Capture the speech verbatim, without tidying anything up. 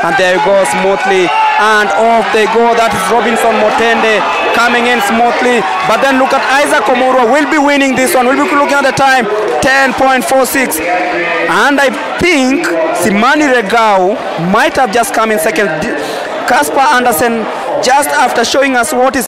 and there you go smoothly, and off they go. That is Robinson Motende coming in smoothly, but then look at Isaac Omurwa. Will be winning this one. We'll be looking at the time, ten point four six, and I think Simani Regau might have just come in second. Casper Anderson, just after showing us what is